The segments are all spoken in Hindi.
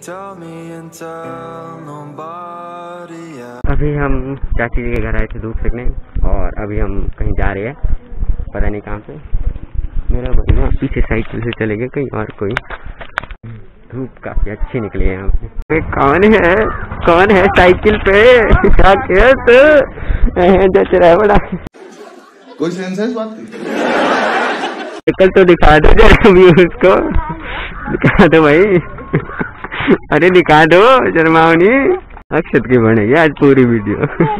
अभी हम चाची जी के घर आए थे दूध फेंकने और अभी हम कहीं जा रहे हैं, पता नहीं कहाँ पे। मेरा भैया पीछे साइकिल से चले गए कहीं और कोई। धूप काफी अच्छी निकली है यहाँ पे। कौन है साइकिल पे? क्या किया तू? जच रहा है बड़ा। कोई सेंस है इस बात की? साइकिल तो दिखा दो जरा भी उसको, दिखा दो भाई। अरे दिखा दो, शर्माओ नहीं। अक्षत की बनेगी आज पूरी वीडियो।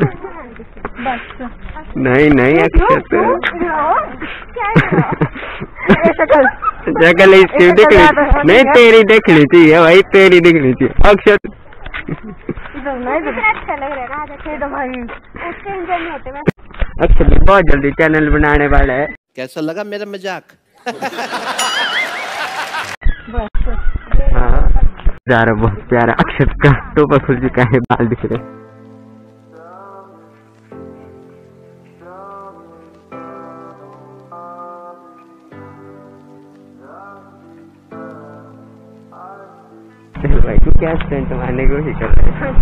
नहीं अक्षत जगह इसकी दिखनी नहीं, तेरी देखनी चाहिए भाई, तेरी दिखनी चाहिए अक्षत। अक्षत बहुत जल्दी चैनल बनाने वाला है। कैसा लगा मेरा मजाक? हाँ जा रहा, बहुत प्यारा। अक्षत का टोपा खुल चुका है, बाल दिख रहे। भाई तू क्या स्टंट मारने की कोशिश कर रहा है?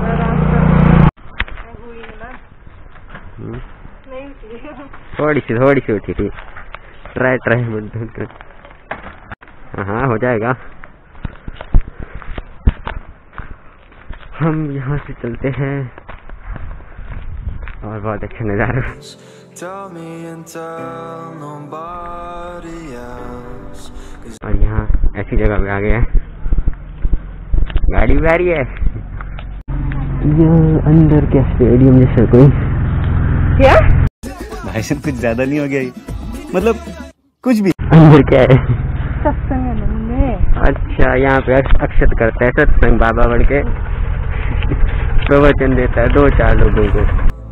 थोड़ी सी उठी थी। ट्राई हाँ हो जाएगा। हम यहाँ से चलते हैं और बहुत अच्छा नज़ारा। और यहाँ ऐसी जगह पे आ गए हैं, गाड़ी भी आ रही है। ये अंदर क्या स्टेडियम जैसा कोई? क्या भाई साहब कुछ ज्यादा नहीं हो गया? मतलब कुछ भी। अंदर क्या है? अच्छा यहाँ पे अक्षत करता है सत्संग, बाबा बढ़ के प्रवचन देता है 2-4 लोगों को।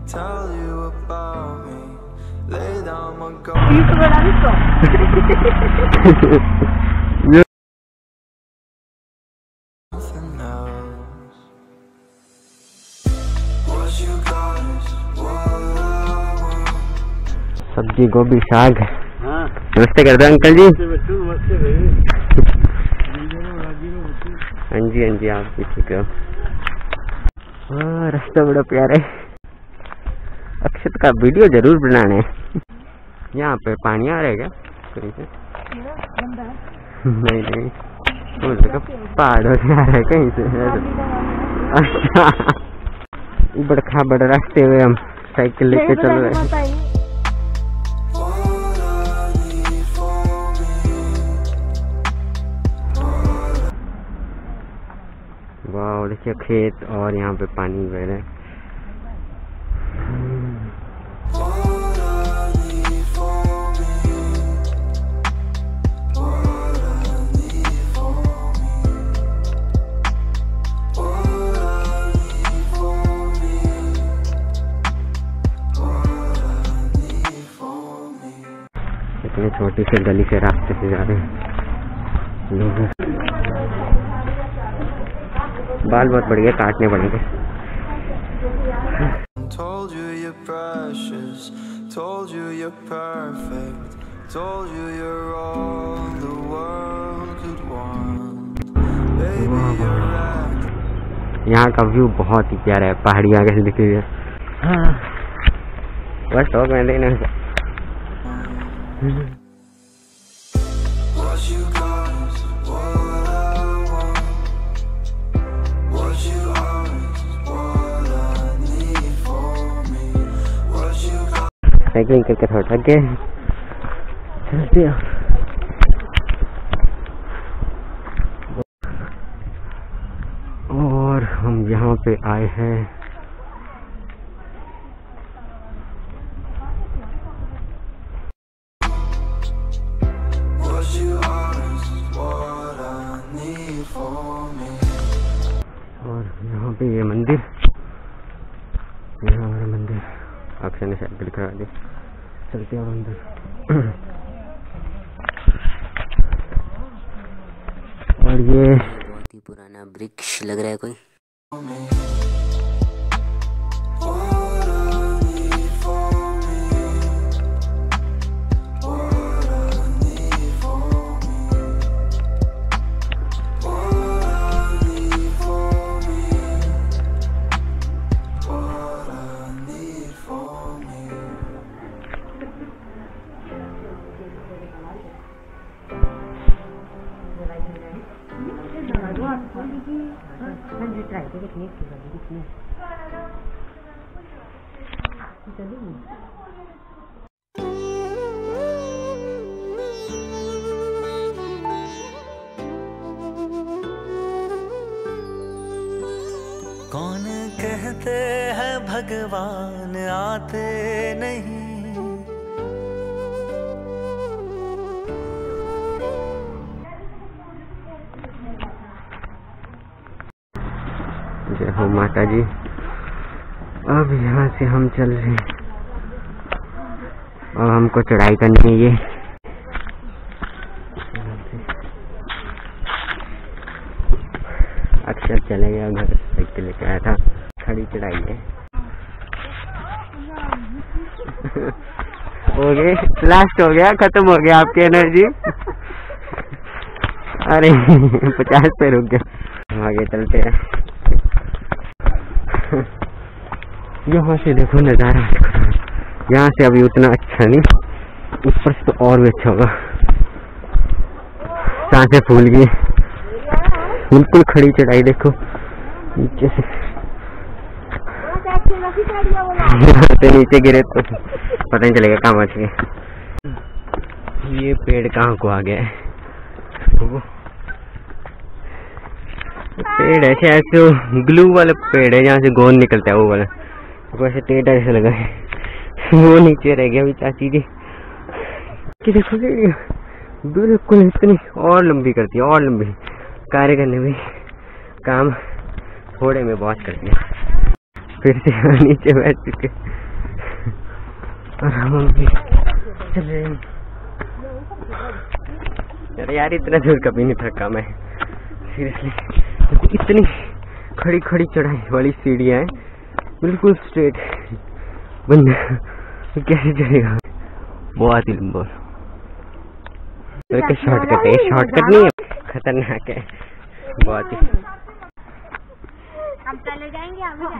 सब्जी गोभी साग। नमस्ते कर दो अंकल जी। हाँ जी आप भी ठीक हो। रास्ता बड़ा प्यारा है। अक्षत का वीडियो जरूर बनाना है। यहाँ पे पानी आ रहा है क्या कहीं से? नहीं पहाड़ों से आ रहा है कहीं से। अच्छा उबड़ खाबड़ रास्ते हुए हम साइकिल लेके चल रहे हैं। वाह देखिए खेत और यहाँ पे पानी बह रहा है। इतनी छोटी सी गली से रास्ते से जा रहे हैं लोग। बाल बहुत बढ़िया काटने पड़ेंगे। यहाँ का व्यू बहुत ही प्यारा है, पहाड़ियाँ कैसे दिख रही है। बस तो मैं देना साइकिलिंग करके थोड़ा थक गए, चलते हैं। और हम यहाँ पे आए हैं और यहाँ पे ये मंदिर, ये हमारा मंदिर। अक्षय ने साइकिल करा दी, चलते हैं अंदर। और ये बहुत ही पुराना वृक्ष लग रहा है कोई। कौन कहते हैं भगवान आते नहीं, जय हो माता जी। अब यहाँ से हम चल रहे हैं, अब हमको चढ़ाई करनी है। ये अक्सर चले गया उधर, साइकिल लेके आया था, खड़ी चढ़ाई है। हो गए, लास्ट हो गया, खत्म हो गया आपकी एनर्जी। अरे 50 पे रुक गया, आगे चलते हैं। यहाँ से देखो नज़ारा, यहाँ से अभी उतना अच्छा नहीं, ऊपर से तो और भी अच्छा होगा। सांसें फूल गई, बिल्कुल खड़ी चढ़ाई। देखो नीचे से, यहाँ से नीचे गिरे तो पता नहीं चलेगा कहाँ पहुँच गए। ये पेड़ कहाँ को आ गया है? पेड़ है शायद से ग्लू वाला पेड़ है, जहाँ से गोंद निकलता है वो वाला, वैसे टेढ़ा ऐसा लगा है। वो नीचे रह गया अभी चाची जी कि देखो बिल्कुल इतनी और लंबी करती है, और लंबी कार्य करने में काम थोड़े में बहुत करती है। फिर से नीचे बैठ चुके और हम भी चल रहे हैं। अरे यार इतना दूर कभी नहीं थका मैं, सीरियसली। इतनी खड़ी खड़ी चढ़ाई वाली सीढ़ियाँ हैं, बिल्कुल स्ट्रेट, बंदा कैसे चढ़ेगा? बहुत ही लंबा। शॉर्टकट है, शॉर्टकट नहीं है, खतरनाक है बहुत ही। हम चले जाएंगे अभी।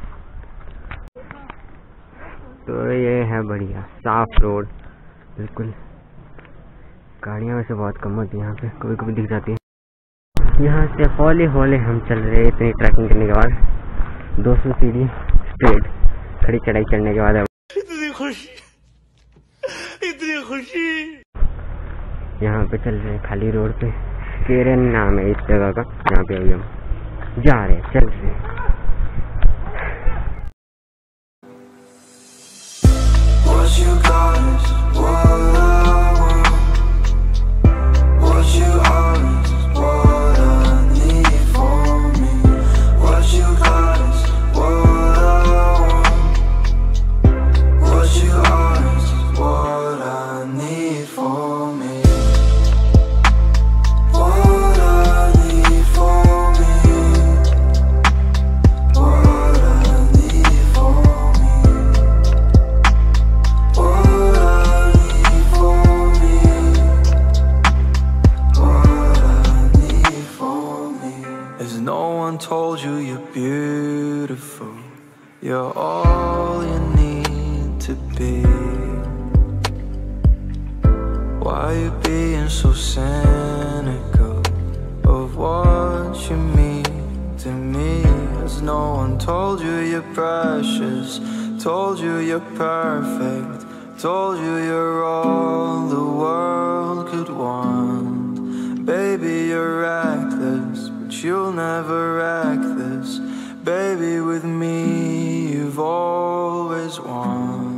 तो ये है बढ़िया साफ रोड, बिल्कुल। गाड़ियाँ वैसे बहुत कम होती है यहाँ पे, कभी कभी दिख जाती है। यहाँ से हौले हौले हम चल रहे हैं, इतनी ट्रैकिंग करने के बाद 200 सीढ़ी स्ट्रेट खड़ी चढ़ाई चढ़ने के बाद। इतनी खुशी, इतनी खुशी। यहाँ पे चल रहे हैं खाली रोड पे, केरन नाम है इस जगह का, यहाँ पे अभी हम जा रहे हैं, चल रहे हैं। Told you you're beautiful, you're all you need to be. Why you being so cynical of what you mean to me? Has no one told you you're precious, told you you're perfect, told you you're all the world could want? Baby, you're reckless, you'll never act this. Baby, with me you've always won.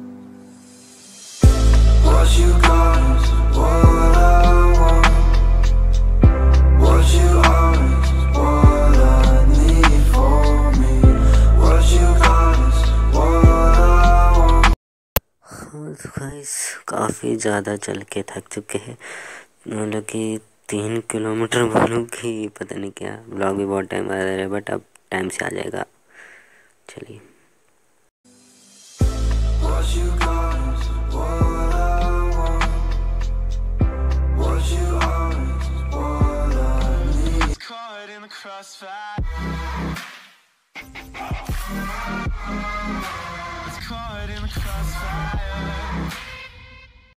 What you got is what I want. What you are is what I need for me. What you got is what I want. हाँ तो गाइस काफ़ी ज़्यादा चल के थक चुके हैं, मतलब कि 3 किलोमीटर बोलूँ कि पता नहीं क्या। ब्लॉग भी बहुत टाइम आ रहा है, बट अब टाइम से आ जाएगा। चलिए। Caught in the crossfire.